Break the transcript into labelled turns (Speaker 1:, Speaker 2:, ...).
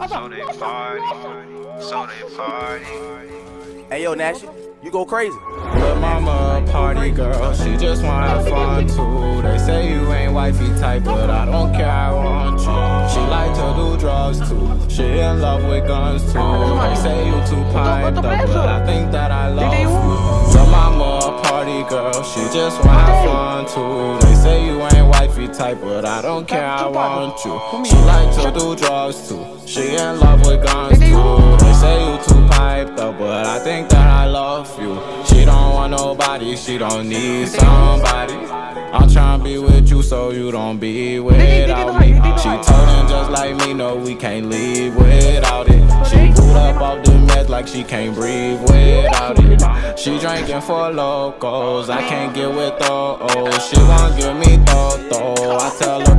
Speaker 1: So they party.
Speaker 2: Hey yo, Nash, you go crazy.
Speaker 3: Lil' mama a party girl, she just wanna have fun too. They say you ain't wifey type, but I don't care, I want you. She like to do drugs too, she in love with guns too. They say you too piped up, but I think that I love you. Lil' mama a party girl, she just wanna have fun too. They say you ain't wifey type, but I don't care, I want you. She like to do drugs too, she in love with guns too. They say you too piped up, but I think that I love you. She don't want nobody, she don't need somebody. I'm tryna be with you so you don't be without me. She told him just like me, no, we can't leave without it. She boot up off the meds like she can't breathe without it. She drinking for locals, I can't get with those. She won't give me though. I tell her